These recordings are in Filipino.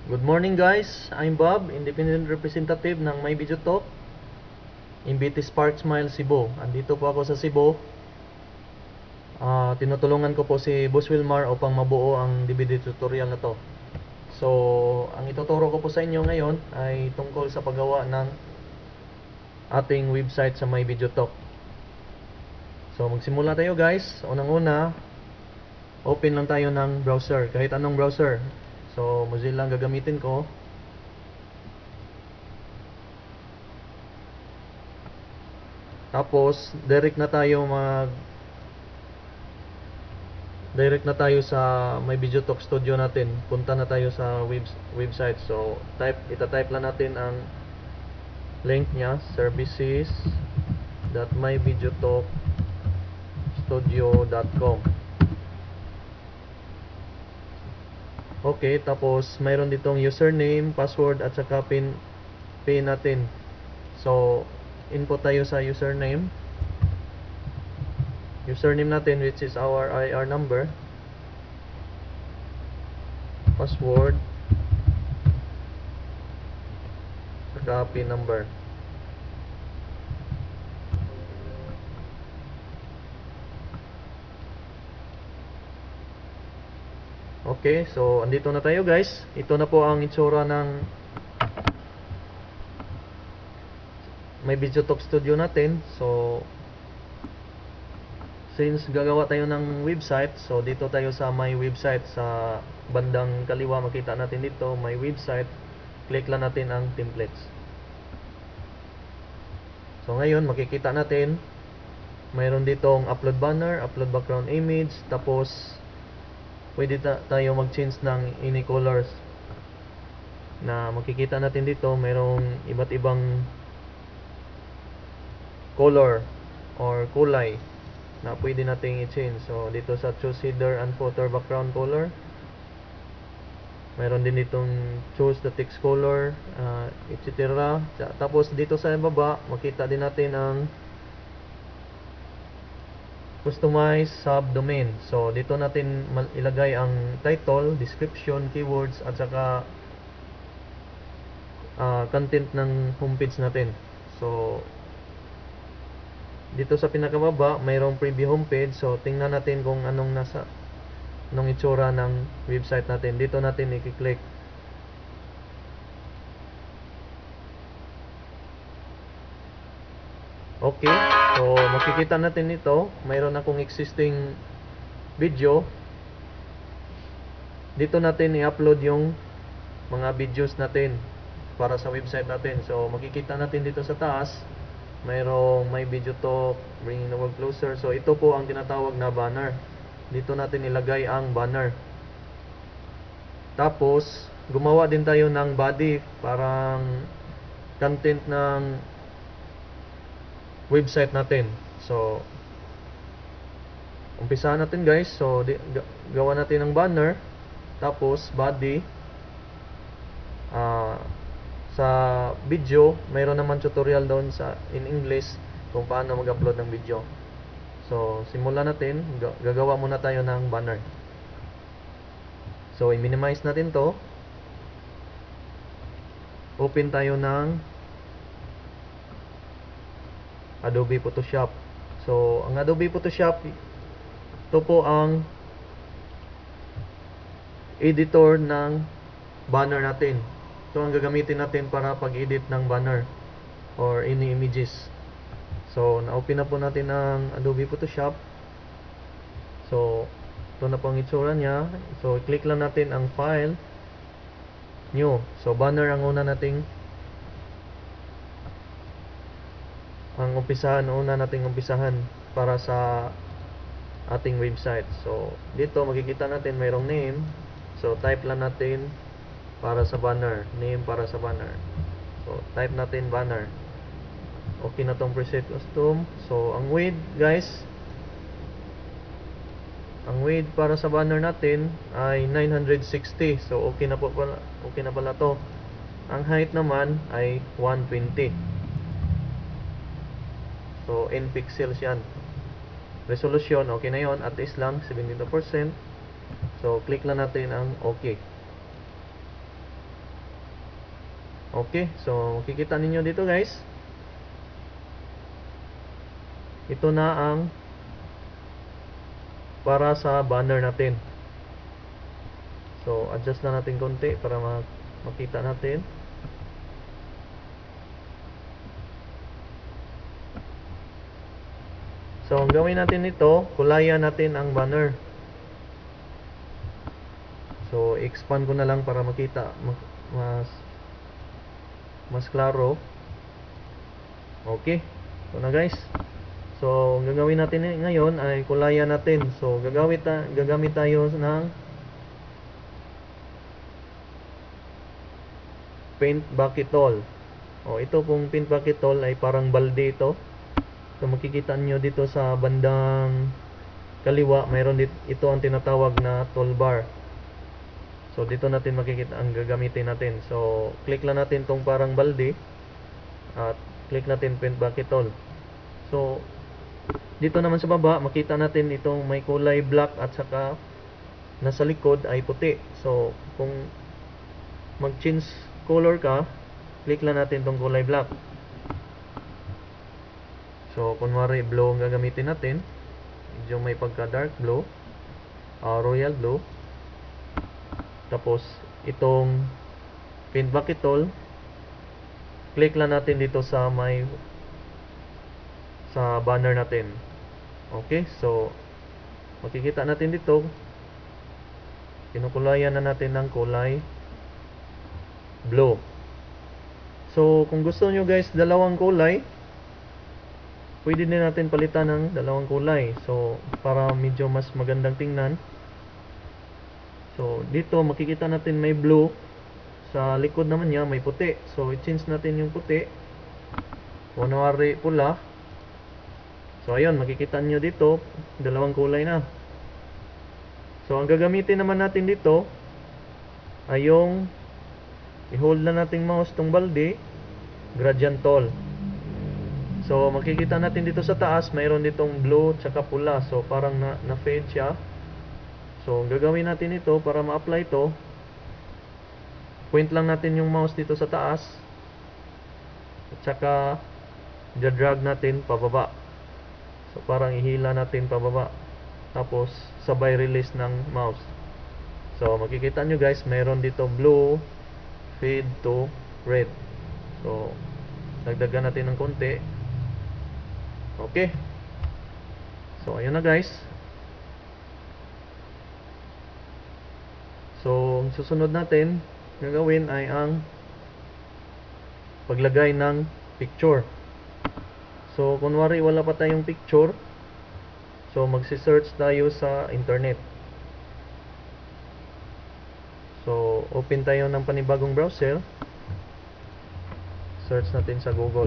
Good morning guys, I'm Bob, Independent Representative ng My Video Talk, Invite Spark Smile Cebu. Andito po ako sa Cebu. Tinutulungan ko po si Boss Wilmar upang mabuo ang DVD tutorial na to. So, ang ituturo ko po sa inyo ngayon ay tungkol sa paggawa ng ating website sa My Video Talk. So, magsimula tayo guys. Unang-una, open lang tayo ng browser, kahit anong browser. So, Mozilla ang gagamitin ko. Tapos, direct na tayo sa My Video Talk Studio natin. Punta na tayo sa website. So, ita-type lang natin ang link niya, services.myvideotalkstudio.com. Okay, tapos mayroon ditong username, password at saka pin natin. So, input tayo sa username natin, which is our IR number, password, saka pin number. Okay, so andito na tayo guys. Ito na po ang itsura ng My Video Talk Studio natin. So, since gagawa tayo ng website, so dito tayo sa My Website. Sa bandang kaliwa makita natin dito, My Website. Click lang natin ang templates. So ngayon makikita natin mayroon ditong upload banner, upload background image, tapos pwede tayo mag-change ng any colors na makikita natin dito. Mayroong iba't ibang color or kulay na pwede nating i-change. So dito sa choose header and footer background color, mayroon din ditong choose the text color, etc. Tapos dito sa baba makita din natin ang customize subdomain. So dito natin ilagay ang title, description, keywords at saka content ng homepage natin. So dito sa pinakababa mayroong preview homepage. So tingnan natin kung anong itsura ng website natin. Dito natin i-click. Okay, so makikita natin ito, mayroon akong existing video. Dito natin i-upload yung mga videos natin para sa website natin. So makikita natin dito sa taas, mayroong My Video Talk, Bringing the World Closer. So ito po ang tinatawag na banner. Dito natin ilagay ang banner. Tapos gumawa din tayo ng body, parang content ng website natin. So umpisahan natin guys. So gawa natin ng banner, tapos body. Sa video mayroon naman tutorial doon in English kung paano mag-upload ng video. So simulan natin. Gagawa muna tayo ng banner. So i-minimize natin to. Open tayo ng Adobe Photoshop. So ang Adobe Photoshop, ito po ang editor ng banner natin. Ito ang gagamitin natin para pag-edit ng banner or any images. So na-open na po natin ang Adobe Photoshop. So ito na po ang itsura niya. So click lang natin ang file, new. So banner ang una nating umpisahan para sa ating website. So dito makikita natin mayroong name. So type lang natin para sa banner, name para sa banner. So type natin banner. Okay na tong preset custom. So ang width guys, ang width para sa banner natin ay 960. So okay na pala to. Ang height naman ay 120. So in pixels yan. Resolution okay na yon, at least lang 72%. So click lang natin ang okay. Okay, so makikita ninyo dito guys. Ito na ang para sa banner natin. So adjust na natin konti para makita natin. So ang gawin natin nito, kulayan natin ang banner. So expand ko na lang para makita mas klaro. Okay, so na guys. So ang gagawin natin ngayon ay kulayan natin. So gagamit tayo ng paint bucket tool. Ito pong paint bucket tool ay parang balde ito. So makikita nyo dito sa bandang kaliwa, mayroon ito ang tinatawag na toolbar. So dito natin makikita ang gagamitin natin. So click lang natin tong parang balde at click natin paint bucket tool. So dito naman sa baba makita natin itong may kulay black at saka nasa likod ay puti. So kung mag-change color ka, click lang natin tong kulay black. So kunwari blue ang gagamitin natin, medyo may pagka dark blue, royal blue. Tapos itong paint bucket tool, click lang natin dito sa banner natin. Okay, so makikita natin dito, kinukulayan na natin ng kulay blue. So kung gusto nyo guys dalawang kulay, pwede din natin palitan ng dalawang kulay. So para medyo mas magandang tingnan. So dito makikita natin may blue, sa likod naman niya may puti. So i-change natin yung puti, kunwari pula. So ayun, makikita nyo dito dalawang kulay na. So ang gagamitin naman natin dito ay yung i-hold na nating mouse tong balde, gradient tool. So makikita natin dito sa taas mayroon ditong blue tsaka pula. So parang na-fade siya. So ang gagawin natin ito para ma-apply ito, point lang natin yung mouse dito sa taas at saka drag natin pababa. So parang ihila natin pababa, tapos sabay release ng mouse. So makikita nyo guys, mayroon dito blue fade to red. So dagdagan natin ng konti. Okay, so ayun na guys. So susunod natin gagawin ay ang paglagay ng picture. So kunwari wala pa tayong picture, so magsi-search tayo sa internet. So open tayo ng panibagong browser, search natin sa Google.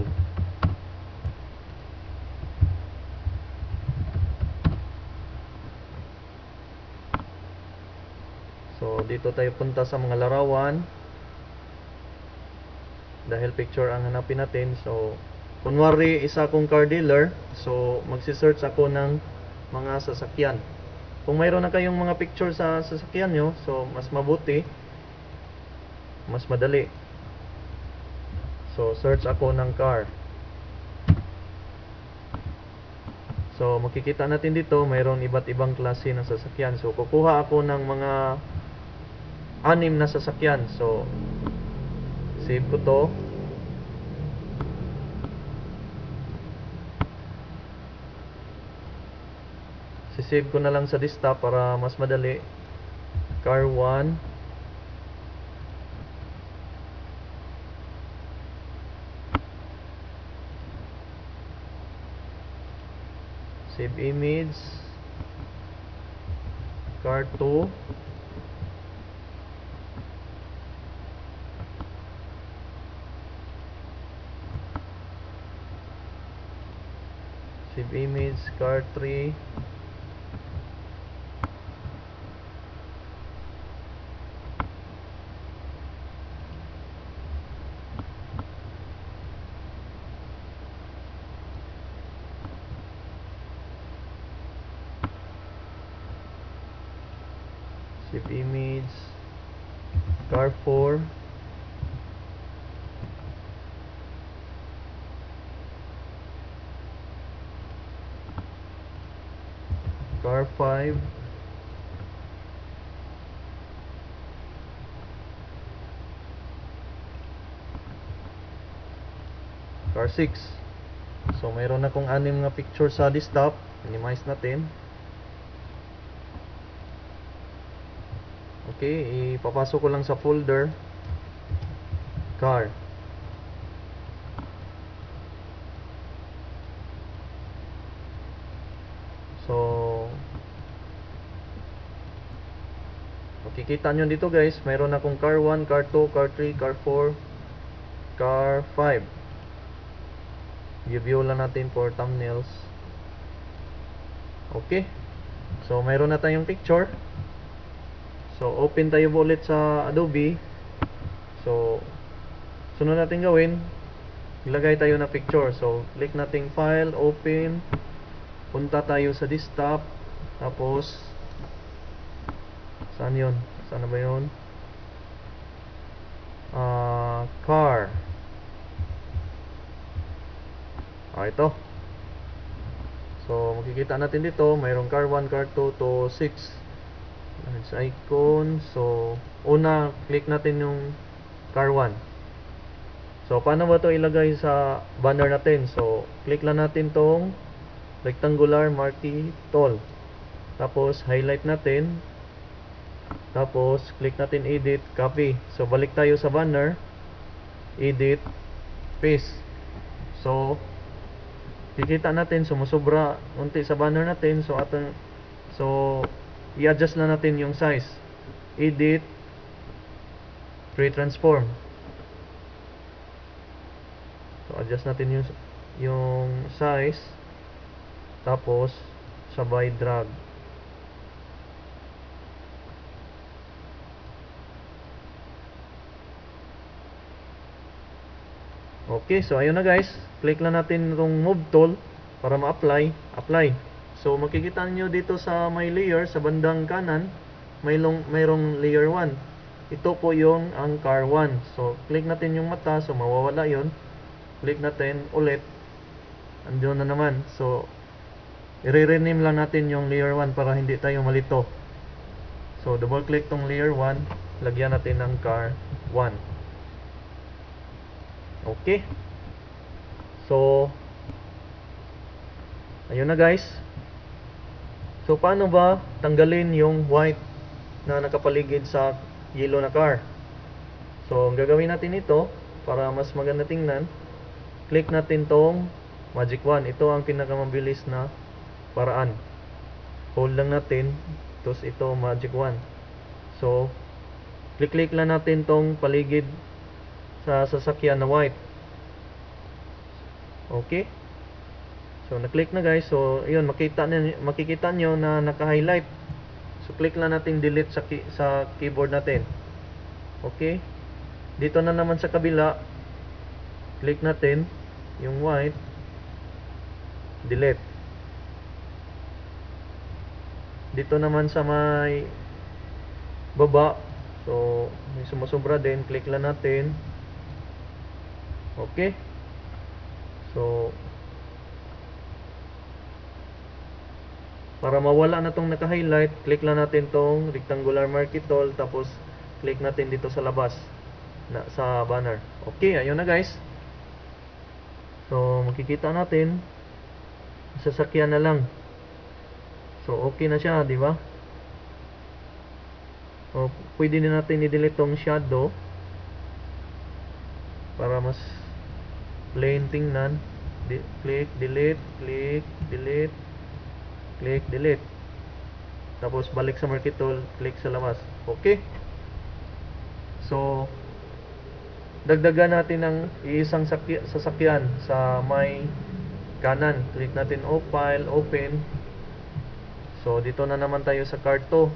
So dito tayo punta sa mga larawan, dahil picture ang hanapin natin. So kunwari isa akong car dealer, so magsi-search ako ng mga sasakyan. Kung mayroon na kayong mga picture sa sasakyan nyo, so mas mabuti, mas madali. So search ako ng car. So makikita natin dito mayroon iba't ibang klase ng sasakyan. So kukuha ako ng mga 6 na sasakyan. So save ko to. Sisave ko na lang sa desktop para mas madali. Car 1, save image. Car 2, save image. Car 3, save image. Car 4, 5, car 6. So mayroon na akong 6 na picture sa desktop. Minimize natin. Okay, ipapasok ko lang sa folder car. So makikita nyo dito guys, mayroon akong car 1, car 2, car 3, car 4, car 5. I-view lang natin for thumbnails. Okay, so mayroon na tayong picture. So open tayo ulit sa Adobe. So sunod natin gawin, ilagay tayo na picture. So click natin file, open, punta tayo sa desktop, tapos saan yun? Saan na ba yun? Car. Ito. So makikita natin dito, mayroong car 1, car 2 to 6. Sa icon. So una, click natin yung car 1. So paano ba to ilagay sa banner natin? So click lang natin tong rectangular marquee tool, tapos highlight natin, tapos click natin edit, copy. So balik tayo sa banner, edit, paste. So kikita natin sumusobra unti sa banner natin. So i-adjust lang natin yung size, edit, pre-transform. So adjust natin yung size, tapos sabay drag. Okay, so ayun na guys, click lang natin itong move tool para ma-apply. So makikita nyo dito sa may layer sa bandang kanan, mayroong layer 1. Ito po yung ang car 1. So click natin yung mata, so mawawala yon. Click natin ulit, andun na naman. So i-rename lang natin yung layer 1 para hindi tayo malito. So double click tong layer 1, lagyan natin ng car 1. Okay, so ayun na guys. So paano ba tanggalin yung white na nakapaligid sa yellow na car? So ang gagawin natin ito para mas maganda tingnan, click natin tong magic wand. Ito ang pinakamabilis na paraan. Hold lang natin, tapos ito magic wand. So click lang natin tong paligid sa sasakyan na white. Okay, so na-click na guys. So yun, makikita nyo na naka-highlight. So click lang natin delete sa keyboard natin. Okay, dito na naman sa kabila, click natin yung white, delete. Dito naman sa may baba, so may sumusobra din, click lang natin. Okay, so para mawala na tong naka-highlight, click lang natin tong rectangular marquee tool, tapos click natin dito sa labas sa banner. Okay, ayun na guys. So makikita natin sasakyan na lang. So okay na siya, di ba? So pwede din natin i-delete tong shadow para mas plain tingnan. Click, delete, click, delete, click, delete. Tapos balik sa marquee tool, click sa labas. Okay, so dagdagan natin ng isang sasakyan sa may kanan. Click natin file, open. So dito na naman tayo sa car 2.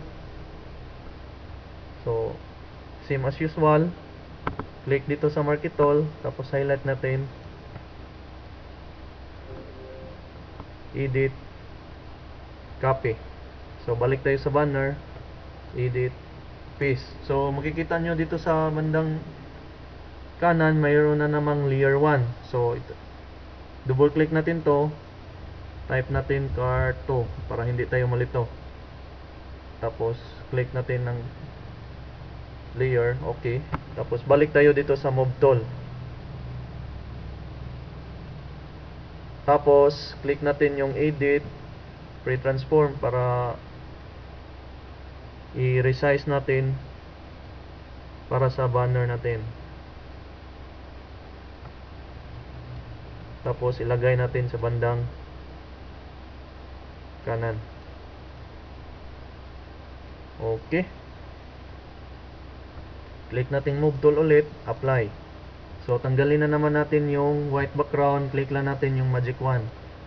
So same as usual, click dito sa marquee tool, tapos highlight natin, edit, copy. So balik tayo sa banner, edit, paste. So makikita nyo dito sa bandang kanan, mayroon na namang layer 1. So double click natin to, type natin car 2 para hindi tayo malito. Tapos click natin ng layer. Okay. Tapos balik tayo dito sa move tool. Tapos click natin yung edit, pre-transform para i-resize natin para sa banner natin. Tapos ilagay natin sa bandang kanan. Okay. Click natin move tool ulit, apply. So tanggalin na naman natin yung white background, click lang natin yung magic wand.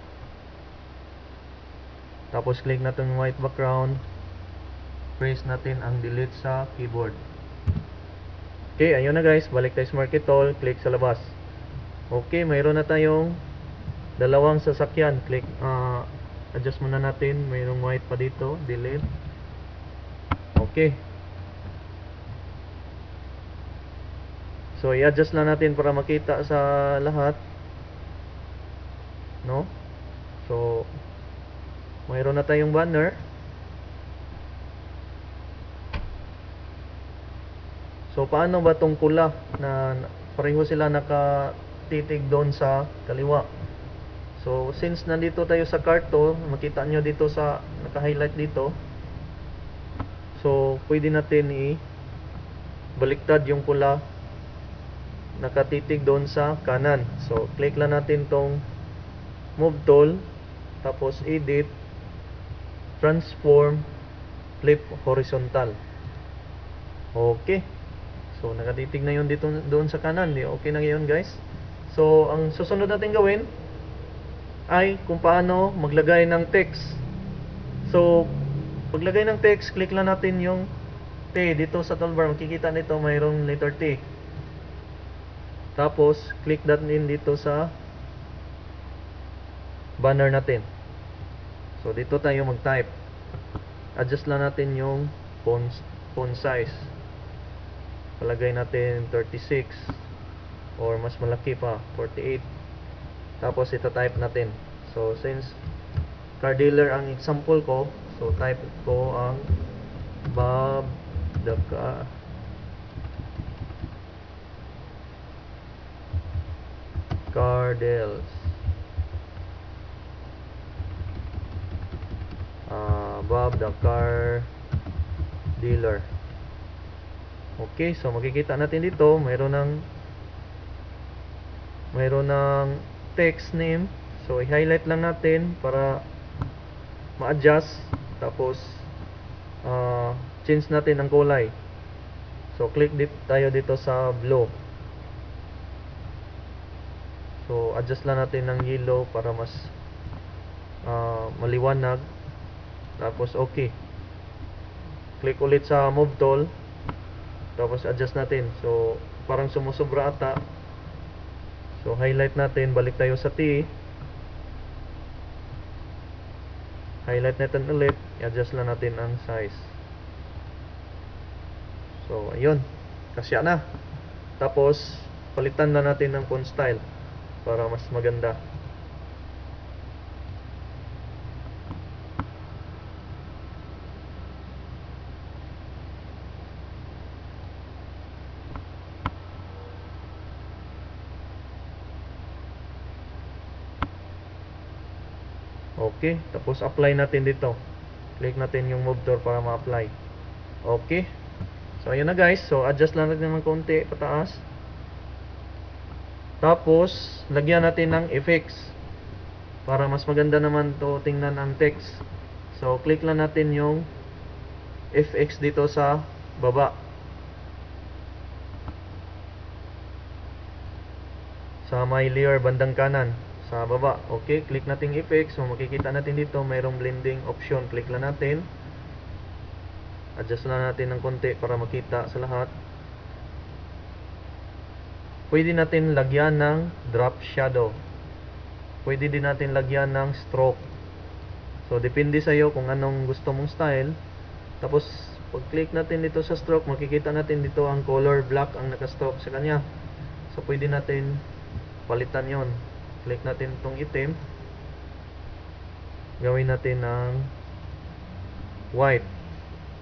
Tapos click natin yung white background, press natin ang delete sa keyboard. Okay, ayun na guys, balik tayo sa market tool, click sa labas. Okay, mayroon na tayong dalawang sasakyan. Click, adjust muna natin, mayroong white pa dito, delete. Okay. So i-adjust lang natin para makita sa lahat, no? So mayroon na tayong banner. So paano ba tong pula na pareho sila nakatitig doon sa kaliwa? So since nandito tayo sa karto, makita nyo dito sa naka-highlight dito. So pwede natin i-baliktad yung pula nakatitig doon sa kanan. So click lang natin tong move tool, tapos edit, transform, flip horizontal. Okay. So nakatitig na yun dito doon sa kanan. Okay na ngayon guys. So ang susunod natin gawin ay kung paano maglagay ng text. So paglagay ng text, click lang natin yung T dito sa toolbar. Makikita nito mayroong letter T. Tapos click natin dito sa banner natin. So dito tayo mag-type. Adjust lang natin yung font size. Palagay natin 36 or mas malaki pa, 48. Tapos ita-type natin. So since car dealer ang example ko, so type ko ang Bob the car deals. Bob the car dealer. Okay, so makikita natin dito mayroon ng text name. So i-highlight lang natin para ma-adjust. Tapos change natin ang kulay. So click tayo dito sa blue. So adjust lang natin ng yellow para mas maliwanag. Tapos okay. Click ulit sa move tool. Tapos adjust natin. So parang sumusobra ata. So highlight natin, balik tayo sa T. Highlight natin ulit, i-adjust lang natin ang size. So ayun, kasya na. Tapos palitan na natin ng font style para mas maganda. Okay, tapos apply natin dito. Click natin yung move tool para ma-apply. Okay. So ayun na guys. So adjust lang natin ng konti pataas. Tapos lagyan natin ng effects para mas maganda naman to tingnan ang text. So click lang natin yung FX dito sa baba. Sa may layer bandang kanan sa baba. Okay, click natin effects. So makikita natin dito mayroong blending option. Click lang natin. Adjust lang natin ng konti para makita sa lahat. Pwede natin lagyan ng drop shadow. Pwede din natin lagyan ng stroke. So depende sa iyo kung anong gusto mong style. Tapos pag click natin dito sa stroke, makikita natin dito ang color black ang naka-stroke sa kanya. So pwede natin palitan yon. Click natin itong itim. Gawin natin ng white.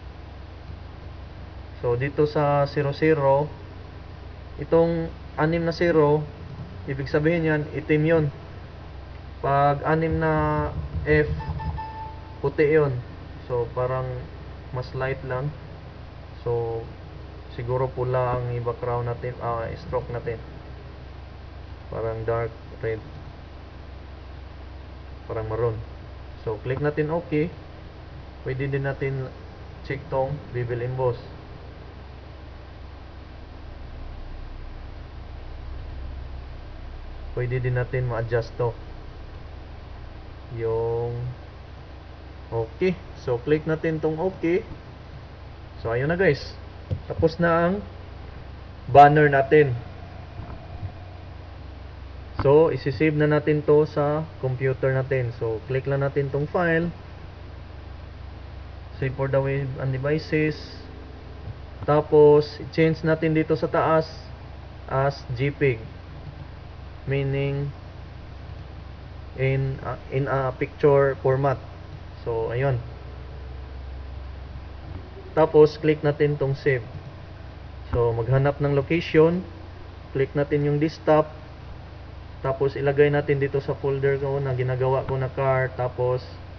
So dito sa 00, itong 6 na 0, ibig sabihin yan, itim yun. Pag 6 na F, puti yun. So parang mas light lang. So siguro pula ang i-background natin, stroke natin. Parang dark red. Parang maroon. So click natin OK. Pwede din natin check tong bevel emboss. Pwede din natin ma-adjust to. Yung okay. So click natin tong okay. So ayun na guys. Tapos na ang banner natin. So isi-save na natin to sa computer natin. So click lang natin tong file. Save for the web and devices. Tapos change natin dito sa taas as JPEG. Meaning in a picture format. So ayun. Tapos click natin tong save. So maghanap ng location, click natin yung desktop, tapos ilagay natin dito sa folder ko na ginagawa ko na car. Tapos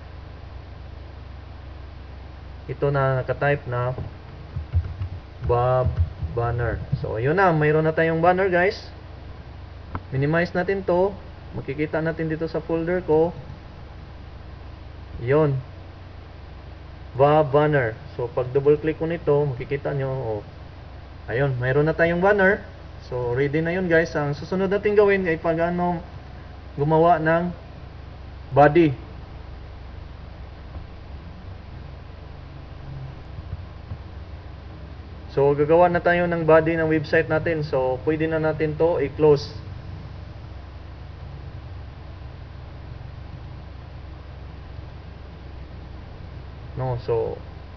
ito na naka-type na Bob banner. So ayun na, mayroon na tayong banner guys. Minimize natin to. Makikita natin dito sa folder ko. Yon, Bob banner. So pag double click ko nito, makikita nyo, ayun, mayroon na tayong banner. So ready na yun guys. Ang susunod natin gawin ay pag gumawa ng body. So gagawa na tayo ng body ng website natin. So pwede na natin to i-close. No, so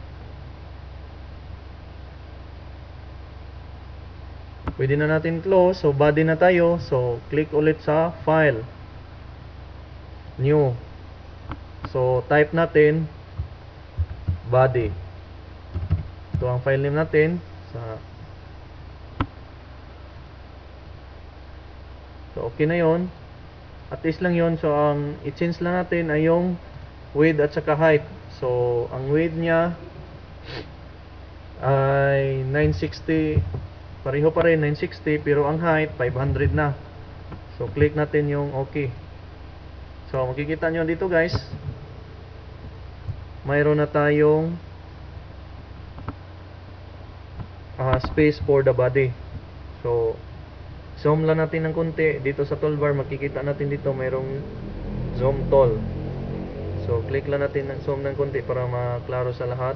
pwede na natin close. So body na tayo. So click ulit sa file, new. So type natin body. Ito ang file name natin. So okay na yon. At least lang yon. So ang i-change lang natin ay yung width at saka height. So ang width niya ay 960. Pareho pa rin 960, pero ang height 500 na. So click natin yung okay. So makikita nyo dito guys, mayroon na tayong space for the body. So zoom lang natin ng konti. Dito sa toolbar makikita natin dito mayroong zoom tool. So click lang natin ng zoom ng konti para maklaro sa lahat.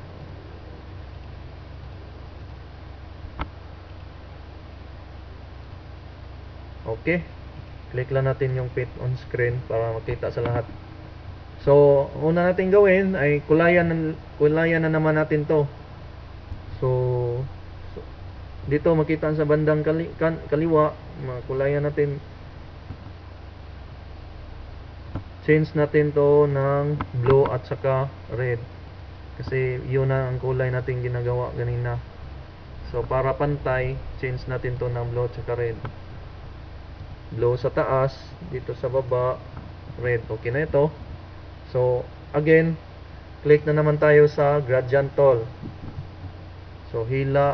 Okay. Click lang natin yung fit on screen para makita sa lahat. So una natin gawin ay kulayan na naman natin to. So dito makita sa bandang kaliwa, makulayan natin. Change natin to ng blue at saka red. Kasi yun na ang kulay natin ginagawa ganina. So para pantay, change natin to ng blue at saka red. Blue sa taas, dito sa baba, red. Okay na ito. So again, click na naman tayo sa gradient tool. So hila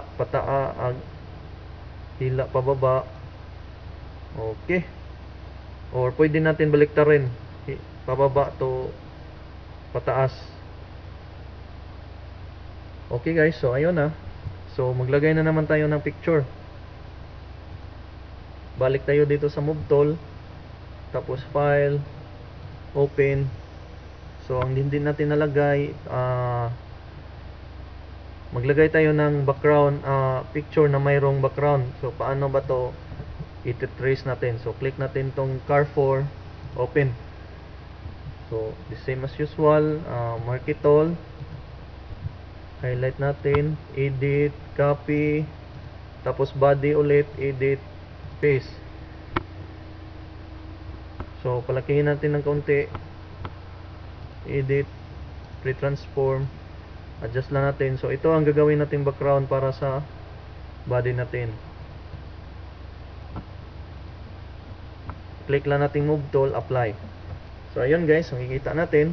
hila pababa. Okay. Or pwede natin baliktarin, pababa to pataas. Okay guys, so ayun na. So maglagay na naman tayo ng picture. Balik tayo dito sa move tool, tapos file, open. So ang hindi natin nalagay, maglagay tayo ng background, picture na mayroong background. So paano ba to i-trace natin? So click natin tong Carrefour, open. So the same as usual, marquee tool, highlight natin, edit, copy, tapos body ulit, edit, paste. So palakihin natin ng kaunti, edit, retransform, Adjust lang natin. So ito ang gagawin nating background para sa body natin. Click lang natin move tool, apply. So ayun guys, makikita natin.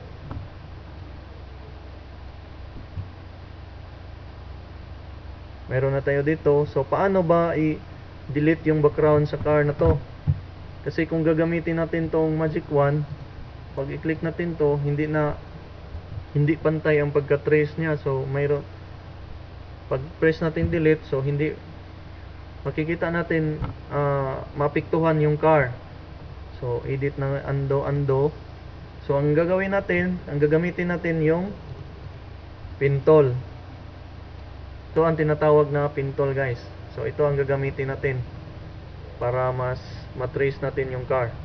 Meron na tayo dito. So paano ba i-delete yung background sa car na to? Kasi kung gagamitin natin tong magic wand, pag i-click natin to, hindi pantay ang pagka-trace niya. So mayroon, pag press natin delete, so hindi makikita natin mapiktuhan yung car. So edit na undo. So ang gagawin natin, ang gagamitin natin yung pin tool. Ito ang tinatawag na pin tool guys. So ito ang gagamitin natin para mas matrace natin yung car.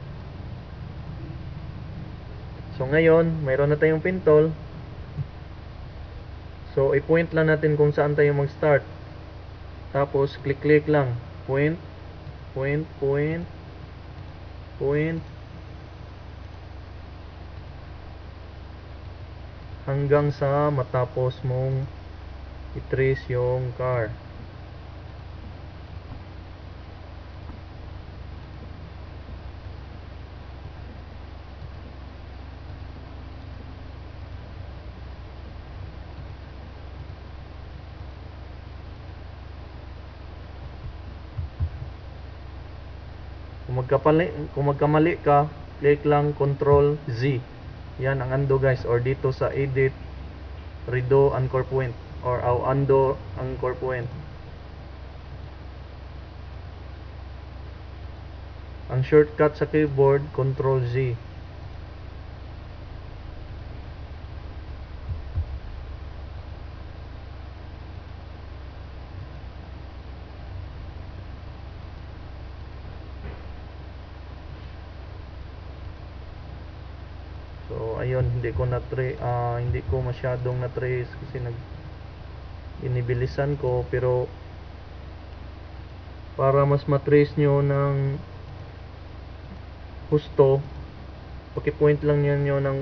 So ngayon, mayroon na tayong pin tool. So i-point lang natin kung saan tayo mag-start. Tapos click lang. Point. Hanggang sa matapos mong i-trace yung car. Kung magkamali ka, click lang Control Z. Yan ang undo guys, or dito sa edit, redo anchor point, or undo anchor point. Ang shortcut sa keyboard, Control Z. So ayun, hindi ko masyadong na-trace kasi inibilisan ko, pero para mas matrace nyo ng husto, paki-point lang nyo ng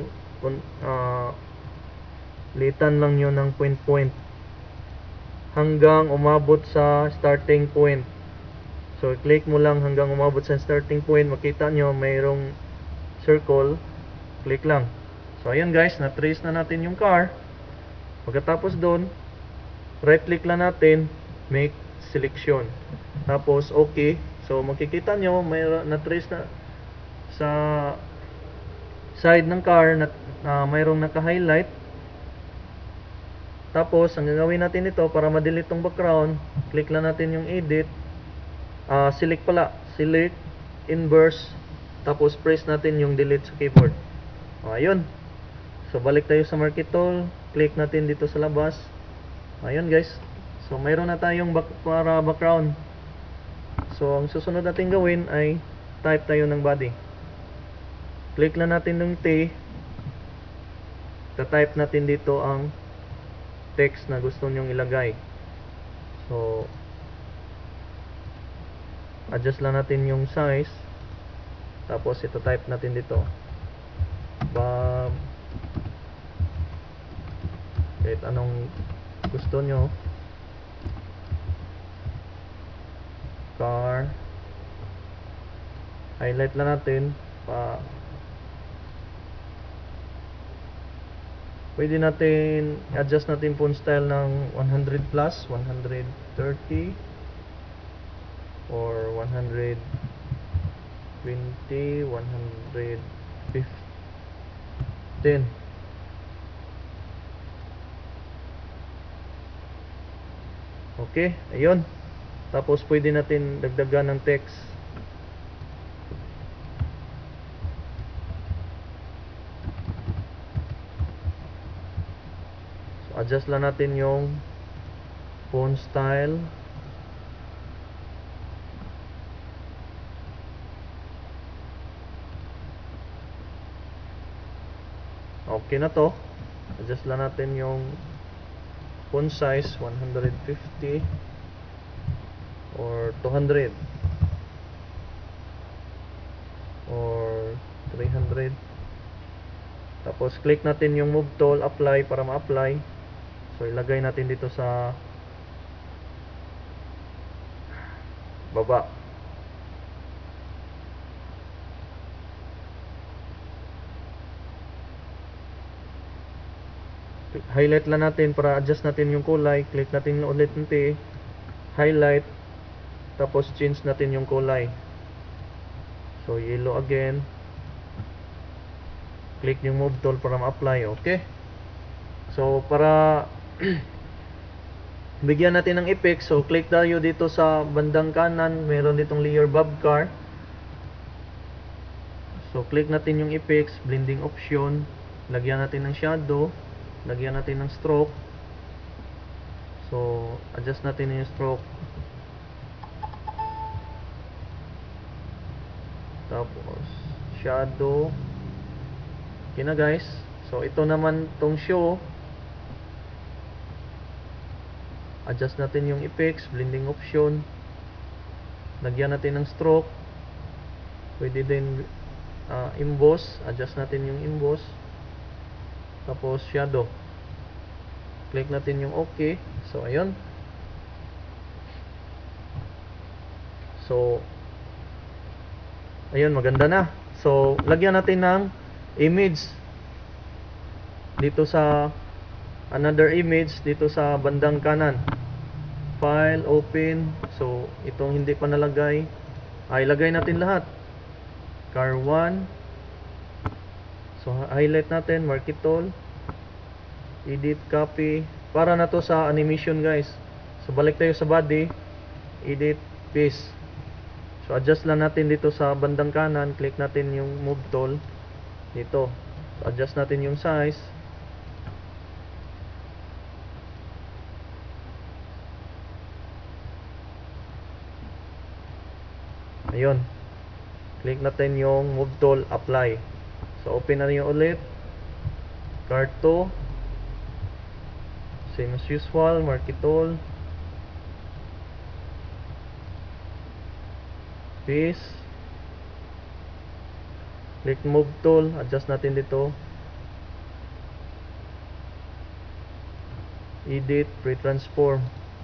litan lang nyo ng point hanggang umabot sa starting point. So click mo lang hanggang umabot sa starting point, makita nyo mayroong circle, click lang. So ayan guys, na-trace na natin yung car. Pagkatapos doon, right click lang natin, make selection, tapos okay. So makikita nyo mayroon na-trace na sa side ng car na mayroong naka-highlight. Tapos ang gagawin natin ito para ma-delete tong background, click lang natin yung edit, select inverse, tapos press natin yung delete sa keyboard. Ayun. So balik tayo sa marquee tool, click natin dito sa labas. Ayun guys. So mayroon na tayong para background. So ang susunod natin gawin ay type tayo ng body. Click lang natin ng T. Ta-type natin dito ang text na gusto nyong ilagay. So adjust lang natin yung size. Tapos ito type natin dito Bob, kahit anong gusto nyo, car, highlight lang natin pwede natin adjust natin font style ng 100 plus, 130 or 120, 115. Okay, ayun. Tapos pwede natin dagdagan ng text. So adjust lang natin yung font style. Okay na to. Adjust lang natin yung font size, 150 or 200 or 300. Tapos click natin yung move tool, apply para ma-apply. So ilagay natin dito sa baba. Highlight lang natin para adjust natin yung kulay. Click natin ulit ng T, highlight, tapos change natin yung kulay. So yellow again. Click yung move tool para ma-apply. Okay. So para bigyan natin ng effect, so click tayo dito sa bandang kanan, meron ditong layer bob car. So click natin yung effects, blending option, lagyan natin ng shadow, lagyan natin ng stroke. So adjust natin yung stroke. Tapos shadow. Okay na guys. So ito naman tong show. Adjust natin yung effects, blending option, lagyan natin ng stroke. Pwede din emboss, adjust natin yung emboss. Tapos shadow, click natin yung OK. So ayun. So ayun, maganda na. So lagyan natin ng image dito sa another image dito sa bandang kanan. File, open. So itong hindi pa nalagay ay ilagay natin lahat. Car 1. So highlight natin, mark it all, edit, copy. Para na to sa animation guys. So balik tayo sa body, edit, paste. So adjust lang natin dito sa bandang kanan, click natin yung move tool dito. So adjust natin yung size. Ayun. Click natin yung move tool, apply. So open na rin ulit. Card 2. Same as usual, mark it all. Paste. Click move tool, adjust natin dito. Edit, pre-transform.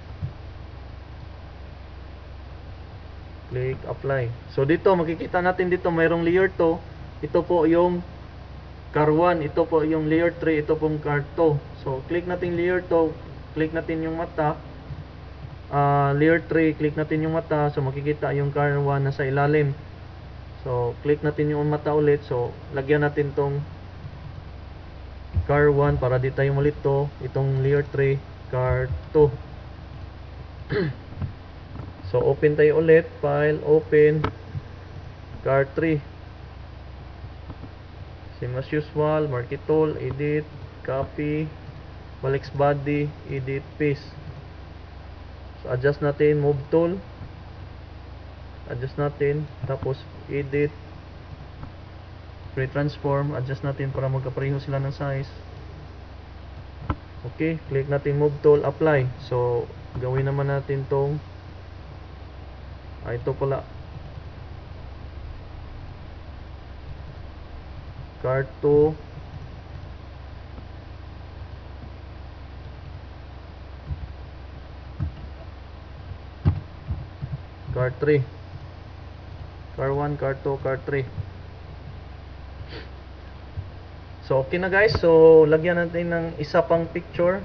Click apply. So dito makikita natin dito mayroong layer 2. Ito po yung car 1, ito po yung layer 3, ito pong car 2. So click natin layer 2, click natin yung mata. Layer 3, click natin yung mata. So makikita yung car 1 nasa ilalim. So click natin yung mata ulit. So lagyan natin tong car 1 para di tayo malito. Itong layer 3, car 2. So open tayo ulit, file, open, car 3. Same as usual, mark it all, edit, copy, balik sa body, edit, paste. So adjust natin, move tool, adjust natin, tapos edit, pre-transform, adjust natin para magkapareho sila ng size. Okay, click natin move tool, apply. So gawin naman natin tong ito pala, car 2, car 3, car 1, car 2, car 3. So okay na guys. So lagyan natin ng isa pang picture.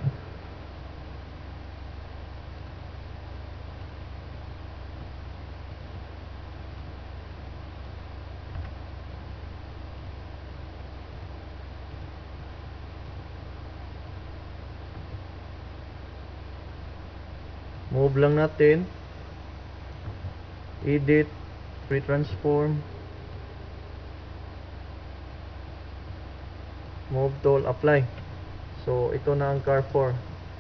Move lang natin, edit, pre-transform, move tool, apply. So ito na ang car 4.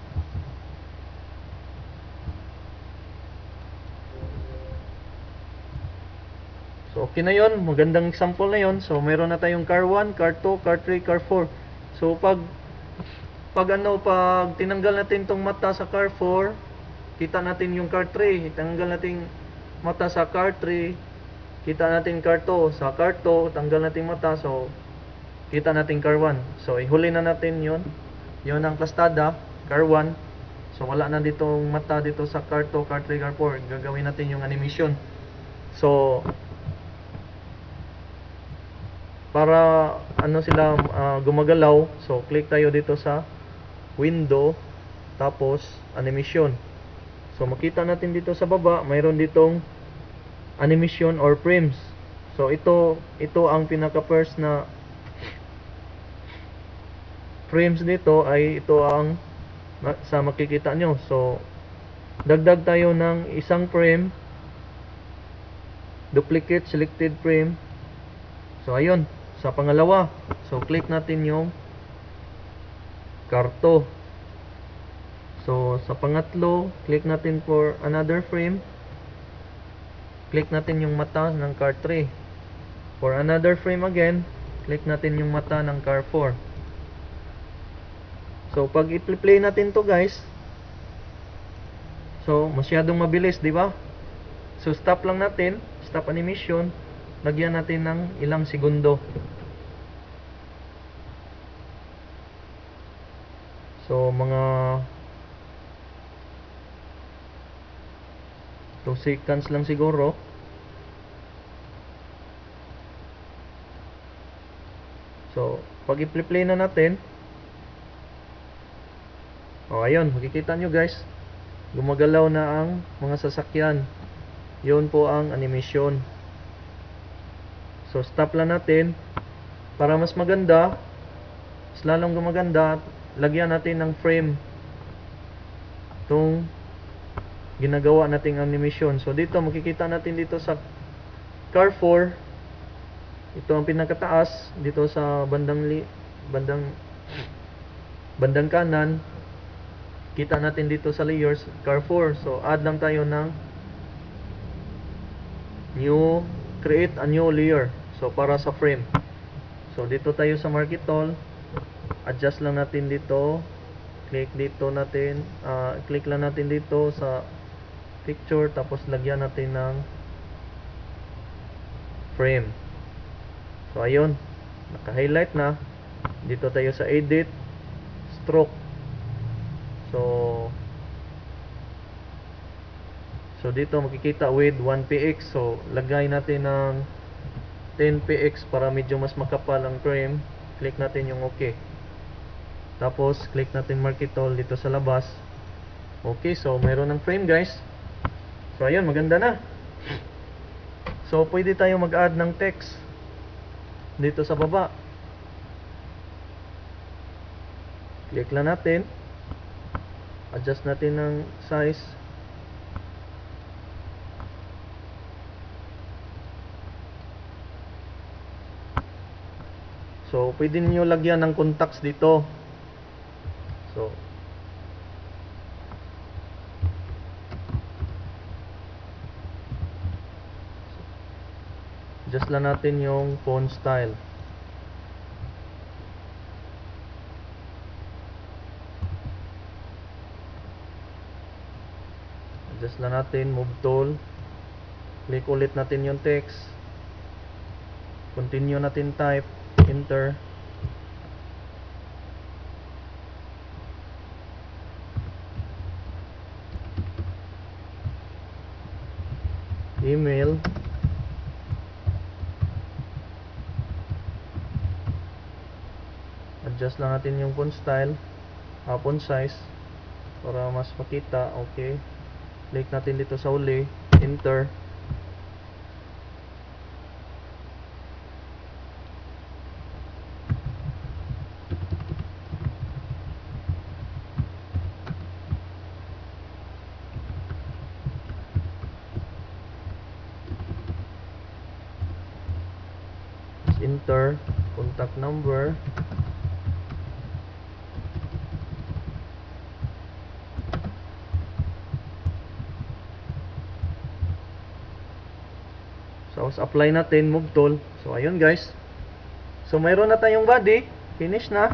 So okay na yon, magandang example na yon. So meron na tayong car 1, car 2, car 3, car 4. So pag tinanggal natin tong mata sa car 4, kita natin yung car 3. Tanggal natin mata sa car 3, kita natin car 2. Sa car 2, tanggal natin mata. So kita natin car 1. So ihuli na natin yun. Yun ang plastada. car 1. So wala na ditong mata dito sa car 2, car 3, car 4. Gagawin natin yung animation. So para ano sila gumagalaw, so click tayo dito sa window, tapos animation. So makita natin dito sa baba, mayroon ditong animation or frames. So ito ang pinaka first na frames dito, ay ito ang sa makikita nyo. So dagdag tayo ng isang frame, duplicate selected frame. So ayun, sa pangalawa, so click natin yung karto. So sa pangatlo, click natin for another frame, click natin yung mata ng car 3. For another frame again, click natin yung mata ng car 4. So pag i-play natin to guys, so masyadong mabilis, di ba? So stop lang natin, stop animation, lagyan natin ng ilang segundo. So mga 2 seconds lang siguro. So pag i-play na natin, ayun, makikita nyo guys, gumagalaw na ang mga sasakyan. Yun po ang animation. So stop lang natin. Para mas maganda, mas lalong gumaganda, lagyan natin ng frame itong ginagawa nating animation. So dito makikita natin dito sa car 4, ito ang pinakataas dito sa bandang kanan. Kita natin dito sa layers, car 4. So add lang tayo ng create a new layer. So para sa frame. So dito tayo sa marquee tool, adjust lang natin dito, click dito natin, click lang natin dito sa picture, tapos lagyan natin ng frame. So ayun, naka-highlight na. Dito tayo sa edit, stroke. So dito makikita with 1px. So lagay natin ng 10px para medyo mas makapal ang frame. Click natin yung OK. Tapos click natin marquee tool dito sa labas. Okay, so mayroon ng frame guys. So ayun, maganda na. So pwede tayo mag-add ng text dito sa baba. Click lang natin, adjust natin ng size. So pwede niyo lagyan ng contacts dito. So adjust lang natin yung font style. Adjust lang natin, move tool. Click ulit natin yung text. Continue natin type, enter. Email. Adjust lang natin yung font style, font size para mas makita. Okay. Click natin dito sa uli, enter. Enter contact number. So apply natin, move tool. So ayun guys. So mayroon na tayong body, finish na.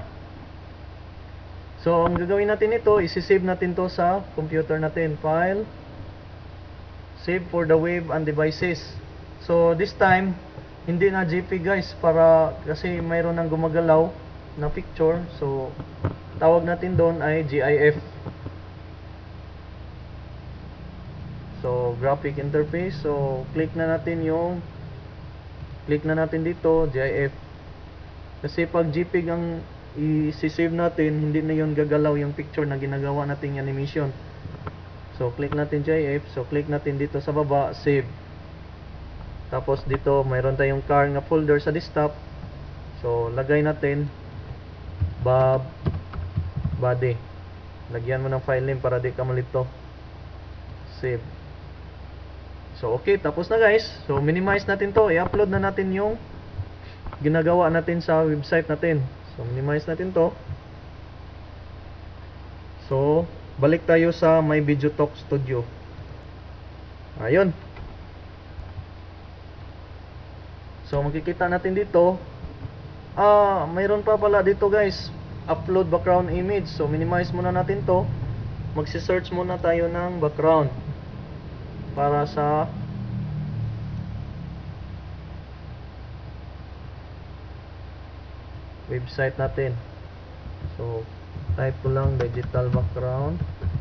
So ang gagawin natin ito, isi-save natin to sa computer natin. File, save for the web and devices. So this time hindi na JPEG guys, para kasi mayroon nang gumagalaw na picture. So tawag natin doon ay GIF. So graphic interface. So click na natin dito GIF. Kasi pag JPEG ang i-save natin, hindi na yon gagalaw yung picture na ginagawa nating animation. So click natin GIF. So click natin dito sa baba, save. Tapos dito mayroon tayong car na folder sa desktop. So lagay natin body. Lagyan mo ng file name para di ka malito. Save. So okay, tapos na guys. So minimize natin to, i-upload na natin yung ginagawa natin sa website natin. So minimize natin to. So balik tayo sa My Video Talk Studio. Ayun. So makikita natin dito, mayroon pa pala dito guys, upload background image. So minimize muna natin to. Magsi-search muna tayo ng background para sa website natin. So type ko lang digital background.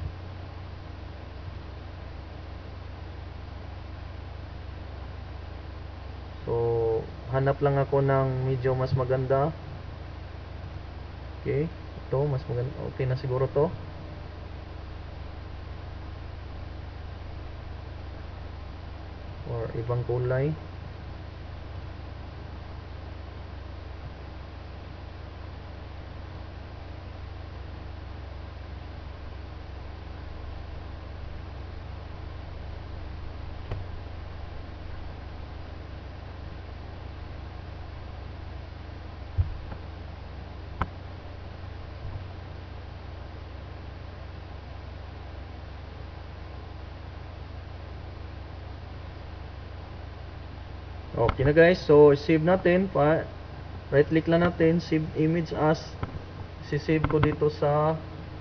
So hanap lang ako ng medyo mas maganda. Okay, ito mas maganda. Okay na siguro to. Or ibang kulay. Okay na guys, so save natin pa. Right click lang natin, save image as. Si-save ko dito sa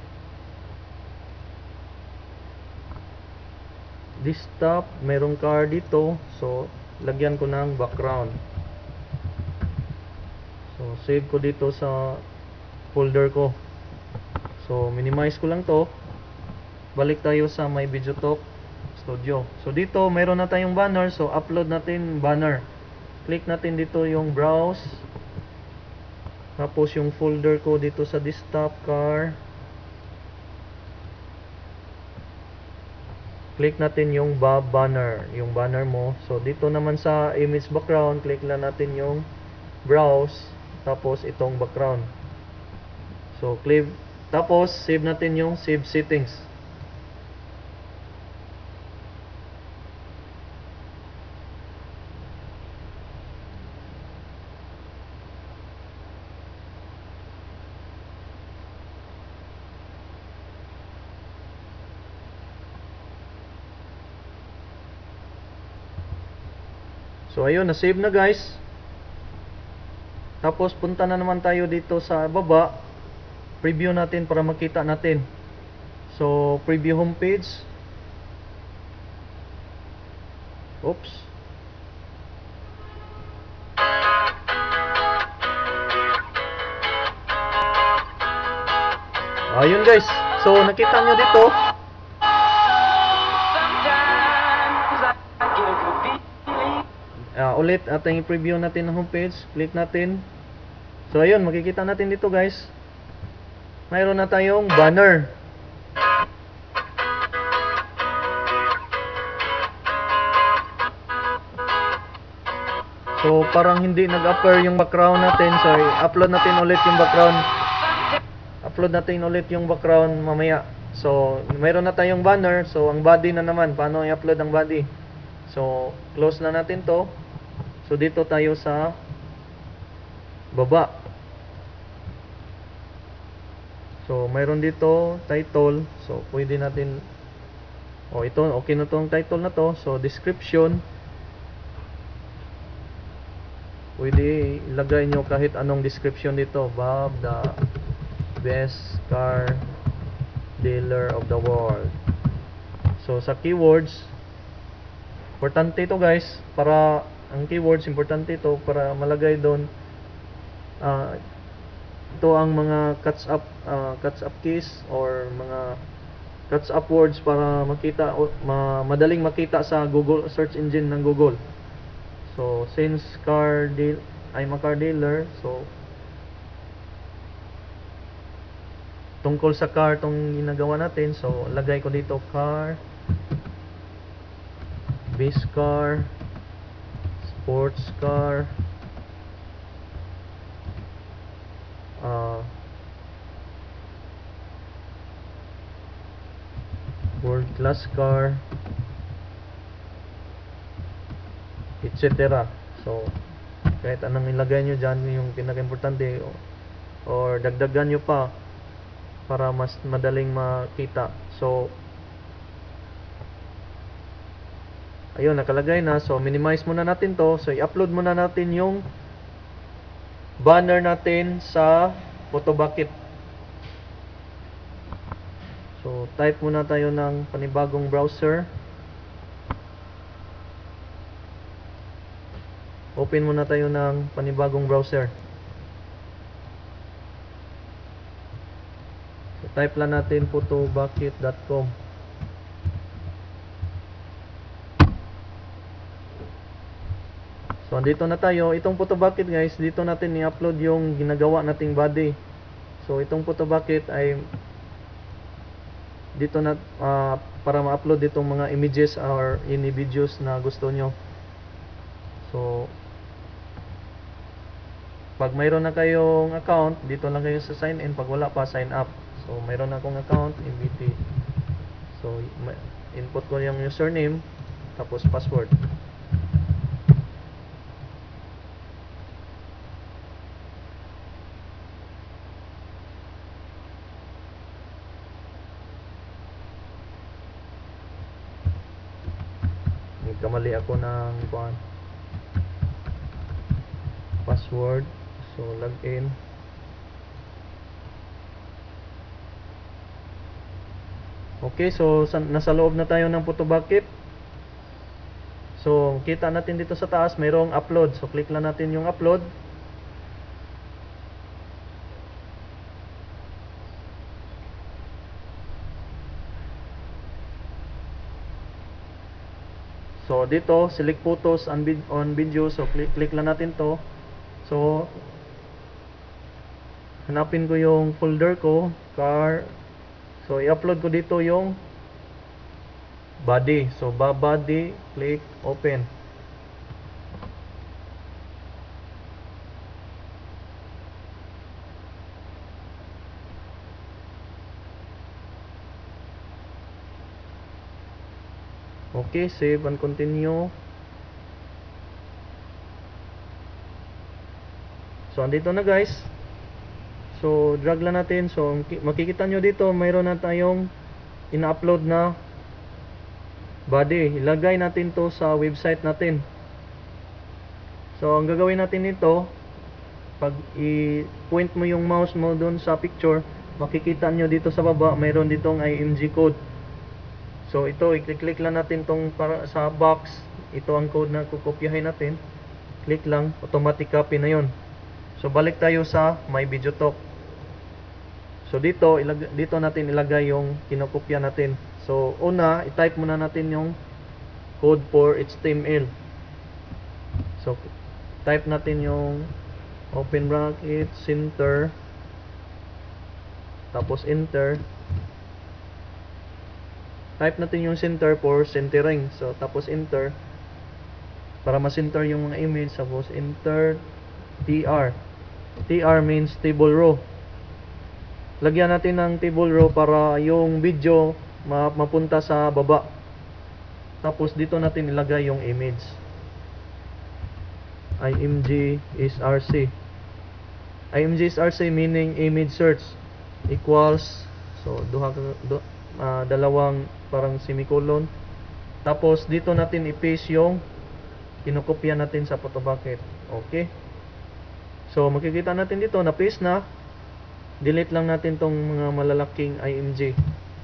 desktop. Merong car dito, so lagyan ko ng background. So save ko dito sa folder ko. So minimize ko lang to. Balik tayo sa My Video Talk Studio. So dito mayroon na tayong banner, so upload natin banner. Click natin dito yung browse. Tapos yung folder ko dito sa desktop car. Click natin yung banner, yung banner mo. So dito naman sa image background, click lang natin yung browse, tapos itong background. So click, tapos save natin yung save settings. So ayun, na-save na guys. Tapos punta na naman tayo dito sa baba. Preview natin para makita natin. So preview homepage. Oops. Ayun guys. So nakita nyo dito. Ulit ating i-preview natin ang homepage. Click natin. So ayun, makikita natin dito guys, mayroon na tayong banner. So parang hindi nag-appear yung background natin. So i-upload natin ulit yung background. Upload natin ulit yung background mamaya. So mayroon na tayong banner. So ang body na naman, paano i-upload ang body? So close na natin to. So dito tayo sa baba. So mayroon dito title. So pwede natin, ito okay na tong title na to. So description, pwede ilagay nyo kahit anong description dito. Bob, the best car dealer of the world. So sa keywords, importante ito guys, para ang keywords importante ito para malagay doon ito ang mga cuts up keys or mga cuts up words para makita madaling makita sa Google search engine ng Google. So since I'm a car dealer, so tungkol sa car tong ginagawa natin, so lagay ko dito car, base car, sports car, world class car, etc. So kahit anong ilagay nyo dyan, yung pinaka-importante, or dagdagan nyo pa para mas madaling makita. So ayun, nakalagay na. So minimize muna natin to. So i-upload muna natin yung banner natin sa Photobucket. So type muna tayo ng panibagong browser. Open muna tayo ng panibagong browser. So type lang natin photobucket.com. So andito na tayo. Itong Photobucket guys, dito natin i-upload yung ginagawa nating body. So itong Photobucket ay dito na para ma-upload itong mga images or any videos na gusto nyo. So pag mayroon na kayong account, dito lang kayo sa sign in. Pag wala pa, sign up. So mayroon na akong account, MBT. So input ko yung username tapos password. Kamali ako ng password. So login. Okay, so nasa loob na tayo ng Photobucket. So kita natin dito sa taas mayroong upload. So click lang natin yung upload. So dito, select photos on video. So click lang natin to. So hanapin ko yung folder ko, car. So i-upload ko dito yung body. So body, click open. Okay, save and continue. So andito na guys. So drag lang natin. So makikita nyo dito mayroon na tayong ina-upload na body. Ilagay natin to sa website natin. So ang gagawin natin nito, pag i-point mo yung mouse mo doon sa picture, makikita nyo dito sa baba mayroon ditong IMG code. So ito, i-click lang natin tong para sa box. Ito ang code na kukopyahin natin. Click lang, automatic copy na yon. So balik tayo sa My Video Talk. So dito natin ilagay yung kinokopya natin. So una, i-type muna natin yung code for HTML. So type natin yung open bracket, center, tapos enter. Type natin yung center for centering. So tapos enter para ma-center yung mga image. Tapos enter TR. TR means table row. Lagyan natin ng table row para yung video mapunta sa baba. Tapos dito natin ilagay yung image. IMG src. IMG src meaning image search equals, so dalawang parang semicolon. Tapos dito natin i-paste yung kinokopya natin sa Photobucket. Okay, so makikita natin dito na paste na. Delete lang natin tong mga malalaking IMG.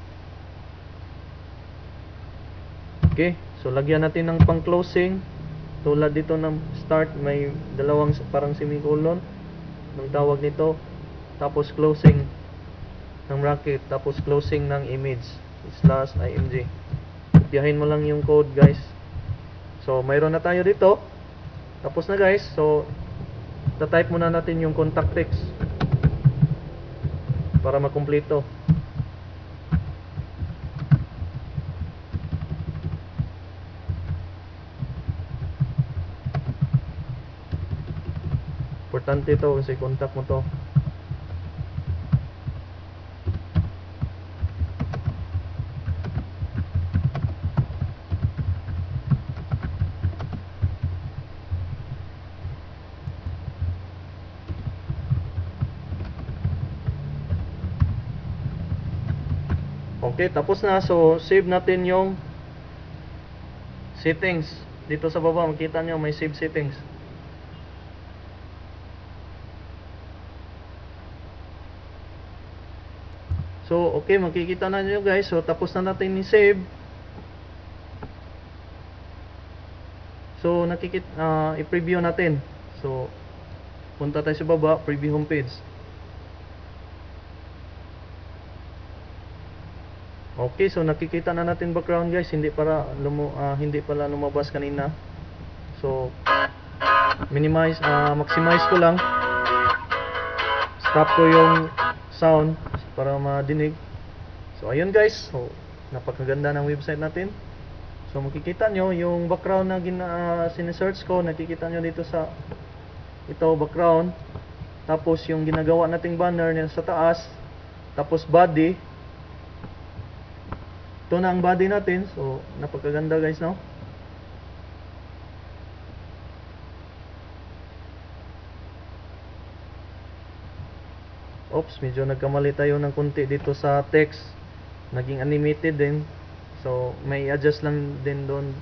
Okay, so lagyan natin ng pang closing. Tulad dito ng start, may dalawang parang semicolon ng tawag nito. tapos closing ng bracket, tapos closing ng image /img. Kopyahin mo lang yung code guys. So mayroon na tayo dito. Tapos na guys. So ta-type muna natin yung contact text para makumpleto. Importante ito kasi contact mo to. Okay, tapos na. So save natin yung settings. Dito sa baba makita nyo may save settings. So okay, makikita na nyo guys. So tapos na natin ni-save. So i-preview natin. So punta tayo sa baba, preview homepage. Okay, so nakikita na natin background guys, hindi pala lumabas kanina. So maximize ko lang. Stop ko yung sound para madinig. So ayun guys, so napakaganda ng website natin. So makikita nyo yung background na sinesearch ko, nakikita nyo dito sa ito background. Tapos yung ginagawa nating banner niya sa taas, tapos body. Ito na ang body natin. So napakaganda guys, no? Oops, medyo nagkamali tayo ng konti dito sa text. Naging animated din. So may adjust lang din doon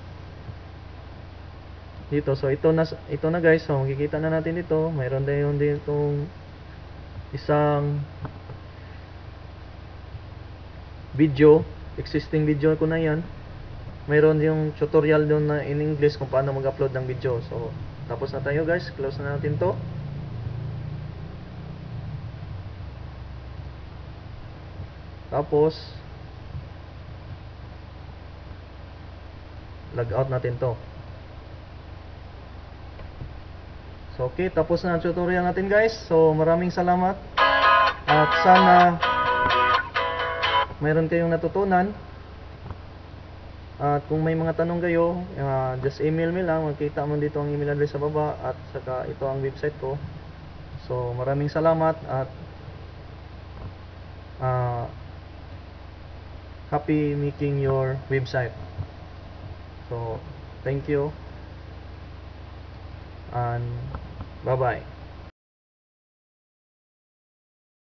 dito. So ito na guys. So makikita na natin dito. Mayroon din ditong isang video, existing video ko na yan. Mayroon yung tutorial doon na in English kung paano mag-upload ng video. So tapos na tayo guys. Close na natin to. Tapos log out natin to. So okay, tapos na ang tutorial natin guys. So maraming salamat. At sana mayroon kayong natutunan. At kung may mga tanong kayo, just email me lang. Makita mo dito ang email address sa baba. At saka ito ang website ko. So maraming salamat. At happy making your website. So thank you and bye bye.